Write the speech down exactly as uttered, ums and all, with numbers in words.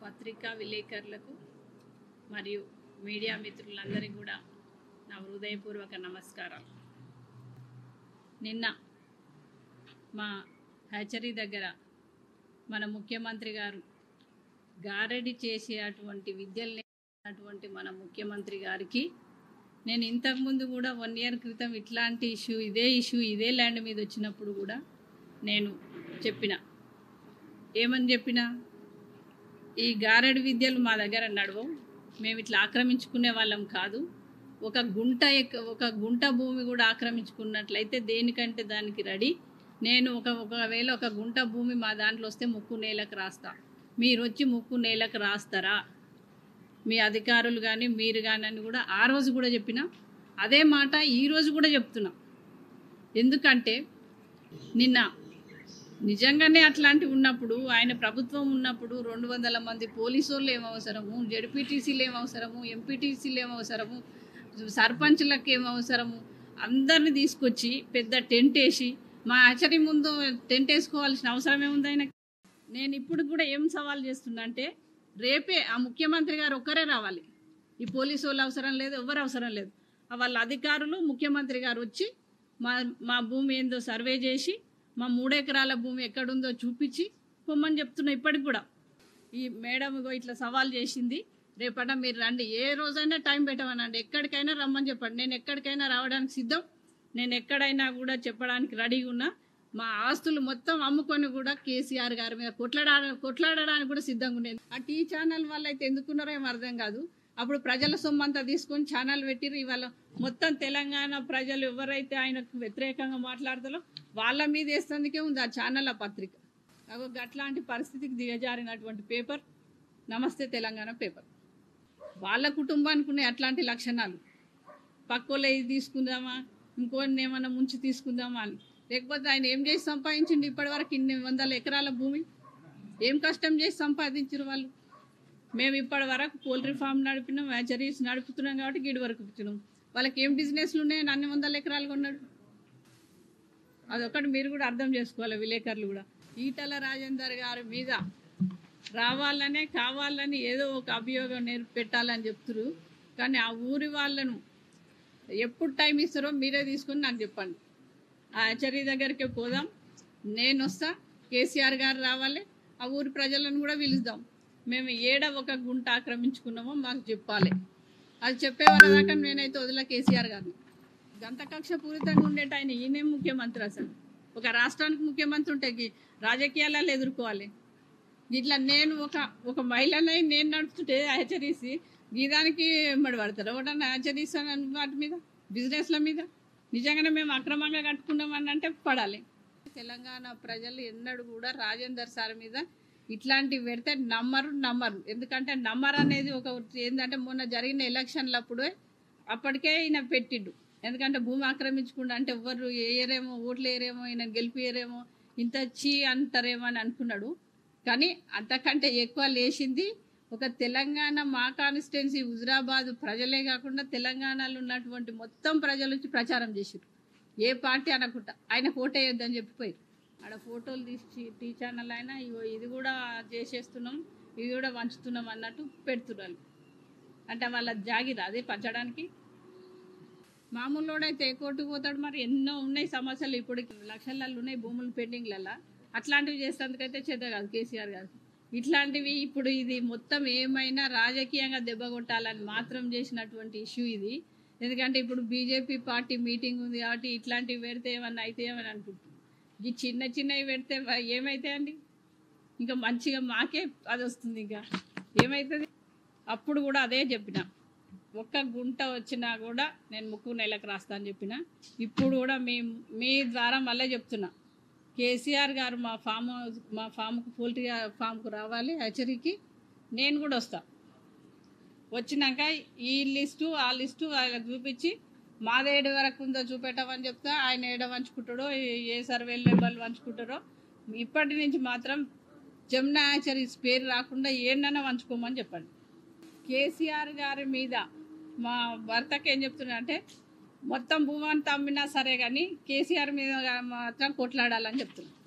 పత్రికా విలేకరులకు మరియు మీడియా మిత్రులందరికీ కూడా నా హృదయపూర్వక నమస్కారాలు. నిన్న మా హ్యాచరీ దగ్గర మన ముఖ్యమంత్రి గారు గారడి చేసేటువంటి విద్యలు అటువంటి మన ముఖ్యమంత్రి గారికి నేను ఇంతకుముందు కూడా వన్ ఇయర్ క్రితం ఇట్లాంటి ఇష్యూ ఇదే ఇష్యూ ఇదే ల్యాండ్ మీద వచ్చినప్పుడు కూడా నేను చెప్పిన ఏమని చెప్పిన ఈ గారడి విద్యలు మా దగ్గర నడవవు, మేము ఇట్లా ఆక్రమించుకునే వాళ్ళం కాదు. ఒక గుంట ఒక గుంట భూమి కూడా ఆక్రమించుకున్నట్లయితే దేనికంటే దానికి రెడీ. నేను ఒక ఒకవేళ ఒక గుంట భూమి మా దాంట్లో వస్తే ముక్కు నేలకు రాస్తా, మీరు వచ్చి ముక్కు నేలకు రాస్తారా మీ అధికారులు కానీ మీరు కానీ అని కూడా ఆ రోజు కూడా చెప్పిన అదే మాట ఈరోజు కూడా చెప్తున్నా. ఎందుకంటే నిన్న నిజంగానే అట్లాంటివి ఉన్నప్పుడు ఆయన ప్రభుత్వం ఉన్నప్పుడు రెండు వందల మంది పోలీసు వాళ్ళు ఏమవసరము, జడ్పీటీసీలు ఏమవసరము, ఎంపీటీసీలు ఏమవసరము, సర్పంచ్లకు ఏమవసరము, అందరిని తీసుకొచ్చి పెద్ద టెంట్ వేసి మా ఆచరి ముందు టెంట్ వేసుకోవాల్సిన అవసరం ఏముంది ఆయనకి. నేను ఇప్పుడు కూడా ఏం సవాల్ చేస్తున్నా అంటే రేపే ఆ ముఖ్యమంత్రి గారు ఒక్కరే రావాలి, ఈ పోలీసు వాళ్ళు అవసరం లేదు, ఎవరు అవసరం లేదు. వాళ్ళ అధికారులు ముఖ్యమంత్రి గారు వచ్చి మా మా భూమి ఏందో సర్వే చేసి మా మూడెకరాల భూమి ఎక్కడుందో చూపించి పొమ్మని చెప్తున్నా. ఇప్పటికి కూడా ఈ మేడం ఇట్లా సవాల్ చేసింది, రేపట మీరు రండి, ఏ రోజైనా టైం పెట్టమనండి, ఎక్కడికైనా రమ్మని చెప్పండి, నేను ఎక్కడికైనా రావడానికి సిద్ధం, నేను ఎక్కడైనా కూడా చెప్పడానికి రెడీగా ఉన్నా. మా ఆస్తులు మొత్తం అమ్ముకొని కూడా కేసీఆర్ గారి మీద కొట్లాడ కొట్లాడడానికి కూడా సిద్ధంగా ఉండేది. ఆ టీ ఛానల్ వాళ్ళు అయితే ఎందుకున్నారో ఏం అర్థం కాదు. అప్పుడు ప్రజల సొమ్మంతా తీసుకొని ఛానల్ పెట్టిరు. ఇవాళ మొత్తం తెలంగాణ ప్రజలు ఎవరైతే ఆయనకు వ్యతిరేకంగా మాట్లాడతారో వాళ్ళ మీద వేస్తేందుకే ఉంది ఆ ఛానల్, ఆ పత్రిక. అట్లాంటి పరిస్థితికి దిగజారినటువంటి పేపర్ నమస్తే తెలంగాణ పేపర్. వాళ్ళ కుటుంబానికి ఉన్నాయి అట్లాంటి లక్షణాలు. పక్కోళ్ళు ఇది తీసుకుందామా, ఇంకోని ఏమన్నా ముంచి తీసుకుందామా అని. లేకపోతే ఆయన ఏం చేసి సంపాదించిండు ఇప్పటి వరకు ఇన్ని వందల ఎకరాల భూమి? ఏం కష్టం చేసి సంపాదించారు వాళ్ళు? మేము ఇప్పటి వరకు పోల్ట్రీ ఫామ్ నడిపినాం, హ్యాచరీస్ నడుపుతున్నాం కాబట్టి గిడి వరకు ఇచ్చినాం. వాళ్ళకి ఏం బిజినెస్లు ఉన్నాయని అన్ని వందల ఎకరాలు కొన్నాడు? అదొకటి మీరు కూడా అర్థం చేసుకోవాలి విలేకరులు కూడా. ఈటల రాజేందర్ గారి మీద రావాలనే కావాలని ఏదో ఒక అభియోగం నేర్పి పెట్టాలని చెప్తున్నారు. కానీ ఆ ఊరి వాళ్ళను ఎప్పుడు టైం ఇస్తారో మీరే తీసుకొని నాకు చెప్పండి. ఆ హ్యాచరీ దగ్గరికి పోదాం, నేను వస్తా, కేసీఆర్ గారు రావాలి, ఆ ఊరి ప్రజలను కూడా పిలుద్దాం. మేము ఏడ ఒక గుంట ఆక్రమించుకున్నామో మాకు చెప్పాలి. అది చెప్పేవాళ్ళ దాకా నేనైతే వదిలే కేసీఆర్ గారిని. గంత కక్ష పూరితంగా ఉండేట ఆయన ఈయనే ముఖ్యమంత్రి. అసలు ఒక రాష్ట్రానికి ముఖ్యమంత్రి ఉంటే రాజకీయాలలో ఎదుర్కోవాలి. ఇట్లా నేను ఒక ఒక మహిళనై నేను నడుపుతుంటే హ్యాచరీసి గీదానికి ఎమ్మడి పడతారు ఒకటన్నా హ్యాచరీస్ అని వాటి మీద బిజినెస్ల మీద. నిజంగానే మేము అక్రమంగా కట్టుకున్నామని అంటే పడాలి. తెలంగాణ ప్రజలు ఎన్నడూ కూడా రాజేందర్ సార్ మీద ఇట్లాంటివి పెడితే నమ్మరు నమ్మరు ఎందుకంటే నమ్మరు అనేది ఒక ఏంటంటే మొన్న జరిగిన ఎలక్షన్లప్పుడే అప్పటికే ఈయన పెట్టిండు. ఎందుకంటే భూమి ఆక్రమించకుండా అంటే ఎవరు వేయరేమో, ఓట్లు వేయరేమో, ఈయన గెలిపియరేమో, ఇంత చీ అంటారేమో అని అనుకున్నాడు. కానీ అంతకంటే ఎక్కువ లేచింది ఒక తెలంగాణ మా కాన్స్టిట్యున్సీ హుజురాబాద్ ప్రజలే కాకుండా తెలంగాణలో ఉన్నటువంటి మొత్తం ప్రజలు వచ్చి ప్రచారం చేసారు. ఏ పార్టీ అనకుండా ఆయన ఫోటో వేయొద్దని చెప్పిపోయారు. ఆడ ఫోటోలు తీసి టీ ఛానల్ అయినా ఇగో ఇది కూడా చేసేస్తున్నాం, ఇది కూడా పంచుతున్నాం అన్నట్టు పెడుతున్నారు. అంటే వాళ్ళ జాగిరా అదే పంచడానికి. మామూలుడైతే ఏ కోర్టుకు పోతాడు? మరి ఎన్నో ఉన్నాయి సమస్యలు, ఇప్పుడు లక్షలలో ఉన్నాయి భూములు పెండింగ్లలో. అట్లాంటివి చేసేందుకైతే చేత కాదు కేసీఆర్ గారు. ఇట్లాంటివి ఇప్పుడు ఇది మొత్తం ఏమైనా రాజకీయంగా దెబ్బ కొట్టాలని మాత్రం చేసినటువంటి ఇష్యూ ఇది. ఎందుకంటే ఇప్పుడు బీజేపీ పార్టీ మీటింగ్ ఉంది కాబట్టి ఇట్లాంటివి పెడితే ఏమన్నా అయితే ఏమని అనుకుంటున్నాం. ఈ చిన్న చిన్నవి పెడితే ఏమైతే అండి? ఇంకా మంచిగా మాకే అది వస్తుంది, ఇంకా ఏమవుతుంది? అప్పుడు కూడా అదే చెప్పిన, ఒక్క గుంట వచ్చినా కూడా నేను ముక్కు నెలకు రాస్తా అని చెప్పిన. ఇప్పుడు కూడా మీ మీ ద్వారా మళ్ళీ చెప్తున్నా, కేసీఆర్ గారు మా ఫామ్ మా ఫామ్కు పోల్ట్రీ ఫామ్కు రావాలి, హ్యాచరీకి నేను కూడా వస్తా. వచ్చినాక ఈ లిస్టు ఆ లిస్టు వాళ్ళకి చూపించి మాది ఏడు వరకు ఉందో చూపెట్టమని చెప్తా. ఆయన ఏడ వంచుకుంటాడో ఏ సర్వేలు నెంబర్లు వంచుకుంటారో ఇప్పటి నుంచి మాత్రం జమునా హ్యాచరీస్ పేరు రాకుండా ఏంటన్నా వంచుకోమని చెప్పండి. కేసీఆర్ గారి మీద మా భర్తకి ఏం చెప్తున్నా అంటే మొత్తం భూమి అంతా అమ్మినా సరే కానీ కేసీఆర్ మీద మాత్రం కొట్లాడాలని చెప్తున్నా.